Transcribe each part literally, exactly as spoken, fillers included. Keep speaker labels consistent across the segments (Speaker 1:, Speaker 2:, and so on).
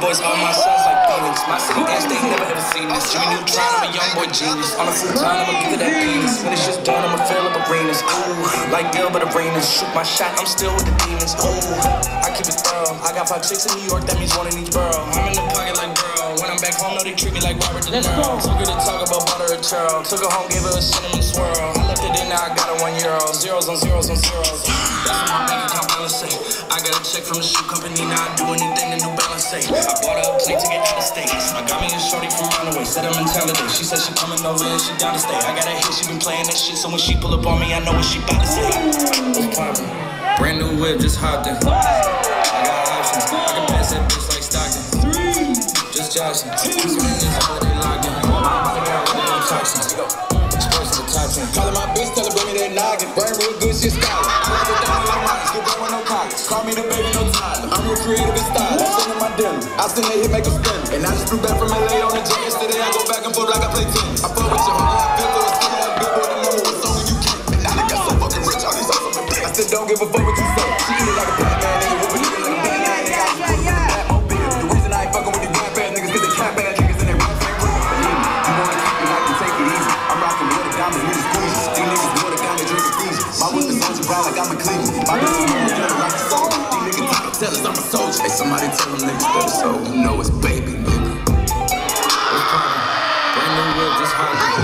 Speaker 1: boys, all my sons like Phoenix. My city dance, they never ever seen this. Jimmy Neutron, I'm a young boy genius. On a full time, I'ma give it that penis. When it's just done, I'ma fill up arenas. Ooh, like Gilbert Arenas. Shoot my shot, I'm still with the demons. Ooh, I keep it thorough. I got five chicks in New York, that means one in each borough. I'm in the pocket like bro. When I'm back home, no, they treat me like Robert De Niro. Took her to talk about butter or churl. Took her home, gave her a cinnamon swirl. I left it in, now I got her one euro. Zeros on zeros on zeros. That's what my bank account balance say. I got a check from a shoe company, now I do anything the New Balance say. I bought her a plane to get out of state. I got me a shorty from Runaway, said I'm in Talladega. She said she coming over and she down to stay. I got a hit, she been playing that shit, so when she pull up on me, I know what she bout to say. What's poppin'? Brand new whip, just hopped in. I got options, I can pass that bitch like Stockton. Just joshing, these niggas all they locked in. I'm about to got one of them toxins. Express to the top ten. Callin' my bitch, tell her bring me that noggin. Brain real good, shit scholar. I get down like mine, get down with no pockets. Call me the baby, no time. I'm real creative and style. I send in my dinner. I send that hit, make a spin. And I just flew back from L A on the jet. Yesterday I go back and forth like I play tennis. I fuck with your homie, I feel though it's still on billboard. The number one song and you can't. And now they got so fucking rich, all these hoes on the bitch. I said don't give a fuck what you say. She eat it like a black man, nigga. Whip a nigga like a black man, nigga. I just put it in the Batmobile. The reason I ain't fucking with these rap ass niggas, cause they cap ass niggas and they rap ain't real. Believe me, you wanna keep it like you take it easy. I'm rocking with the diamonds, we just squeeze. These niggas water down, they drink Fiji. My whip is on you brown like I'm in Cleveland. My bitch is on the gun like a soldier. These niggas try to tell us I'm a soldier. Hey, somebody tell them niggas better so you know it's baby, nigga. What's poppin'? Brand new whip, just hot. I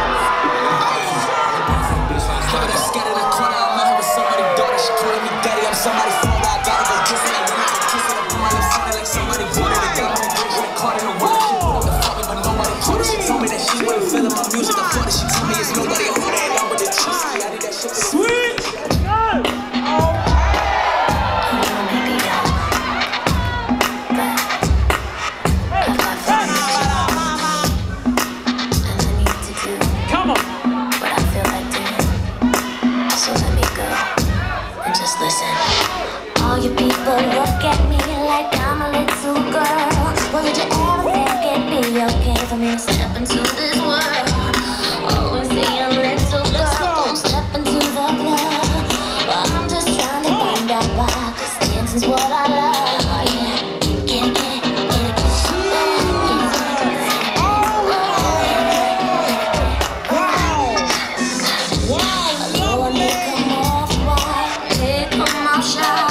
Speaker 1: just got in the corner, I'm out here with somebody's daughter. She calling me daddy, I'm somebody's father. I gotta go kissing her. When I go kissing her, put my lips on it like somebody wanted it. Got my bitch in the car in the water. She put up the fuck me, but nobody caught it. She told me that she wasn't feeling my music. I thought it. She told me it's nobody over there. And I'm with the cheese. I did that shit for sweet.
Speaker 2: All you people look at me like I'm a little girl. Well, did you ever think it'd be okay for me to step into this world? Always see a little girl, don't step into the club. Well, I'm just trying to find out why, cause dancing's what I love. Yeah, get it, get it, get it, get it. Wow, wow, come off white, take them off shy.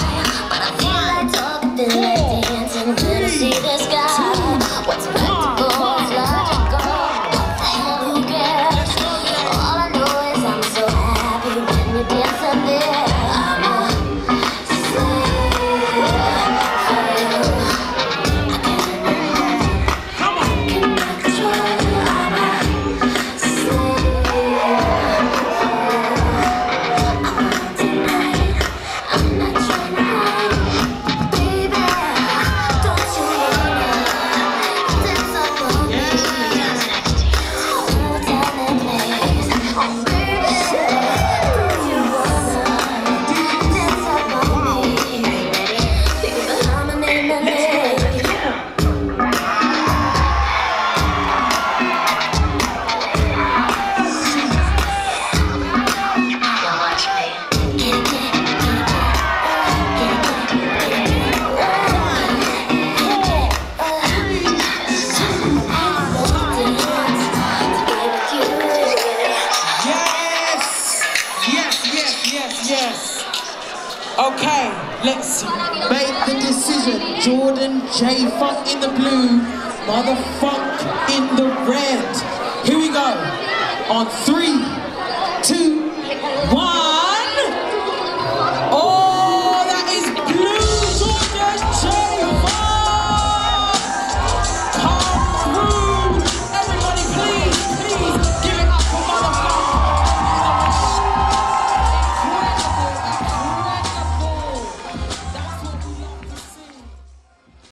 Speaker 2: See this guy, what's practical, what's logical, what the hell, who cares? All I know is I'm so happy when you dance up there. I'm a slave for you. I can't control you. I'm a slave for you. I'm not tonight, I'm not trying to hide.
Speaker 3: Okay, let's make the decision. Jordan J Funk in the blue, Mother Funk in the red. Here we go. On three, two,